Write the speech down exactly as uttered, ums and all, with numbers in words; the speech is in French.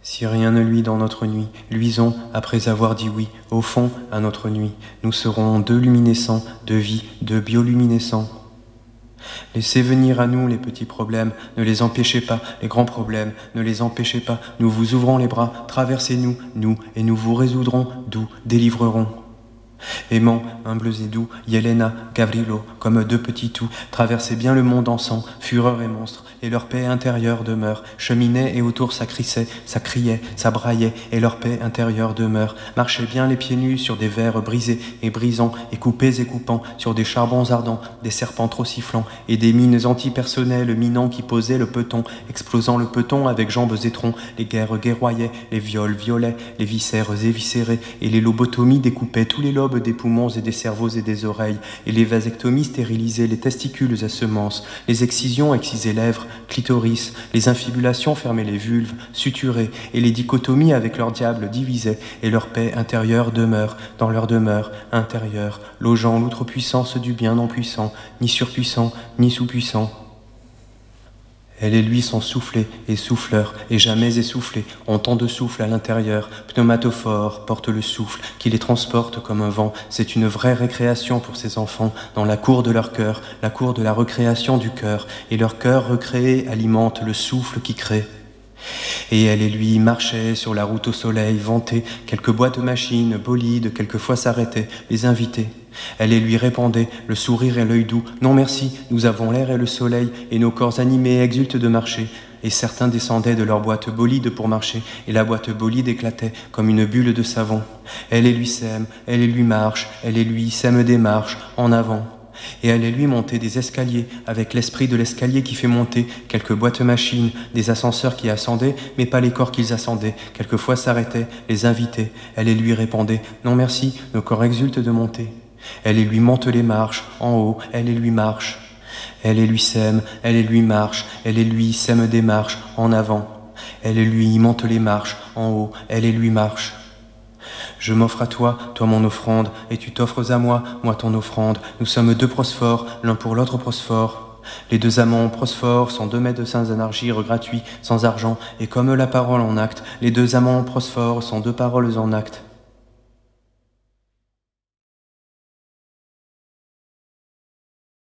Si rien ne luit dans notre nuit, luisons après avoir dit oui, au fond, à notre nuit. Nous serons deux luminescents, de vie, deux bioluminescents. Laissez venir à nous les petits problèmes, ne les empêchez pas, les grands problèmes, ne les empêchez pas. Nous vous ouvrons les bras, traversez-nous, nous, et nous vous résoudrons, d'où délivrerons. Aimants, humbles et doux, Yelena, Gavrilo, comme deux petits tout, traversez bien le monde en sang, fureur et monstres, et leur paix intérieure demeure. Cheminait et autour ça crissait, ça criait, ça braillait, et leur paix intérieure demeure. Marchez bien les pieds nus sur des verres brisés et brisants, et coupés et coupants, sur des charbons ardents, des serpents trop sifflants, et des mines antipersonnelles minant qui posaient le peton, explosant le peton avec jambes et troncs. Les guerres guerroyaient, les viols violaient, les viscères éviscérés, et les lobotomies découpaient tous les lobes des poumons et des cerveaux et des oreilles, et les vasectomies stérilisaient les testicules à semences, les excisions excisaient lèvres, clitoris, les infibulations fermaient les vulves, suturaient, et les dichotomies avec leur diable divisaient, et leur paix intérieure demeure, dans leur demeure intérieure, logeant l'outre-puissance du bien non puissant, ni surpuissant, ni sous-puissant. Elle et lui sont soufflés et souffleurs, et jamais essoufflés, ont tant de souffle à l'intérieur. Pneumatophore porte le souffle, qui les transporte comme un vent. C'est une vraie récréation pour ces enfants, dans la cour de leur cœur, la cour de la recréation du cœur, et leur cœur recréé alimente le souffle qui crée. Et elle et lui marchaient sur la route au soleil, vantés, quelques boîtes machines, bolides, quelquefois s'arrêtaient, les invités. Elle et lui répondaient, le sourire et l'œil doux, non merci, nous avons l'air et le soleil, et nos corps animés exultent de marcher. Et certains descendaient de leur boîte bolide pour marcher, et la boîte bolide éclatait comme une bulle de savon. Elle et lui s'aiment, elle et lui marche, elle et lui s'aiment des marches, en avant. Et elle et lui monter des escaliers, avec l'esprit de l'escalier qui fait monter, quelques boîtes machines, des ascenseurs qui ascendaient, mais pas les corps qu'ils ascendaient, quelquefois s'arrêtaient, les invités, elle et lui répondaient, non merci, nos corps exultent de monter. Elle et lui monte les marches, en haut, elle et lui marche. Elle et lui s'aiment, elle et lui marche, elle et lui s'aiment des marches, en avant. Elle et lui monte les marches, en haut, elle et lui marche. Je m'offre à toi, toi mon offrande, et tu t'offres à moi, moi ton offrande. Nous sommes deux prosphores, l'un pour l'autre prosphore. Les deux amants prosphores sont deux médecins en argile gratuits, sans argent, et comme la parole en acte, les deux amants prosphores sont deux paroles en acte.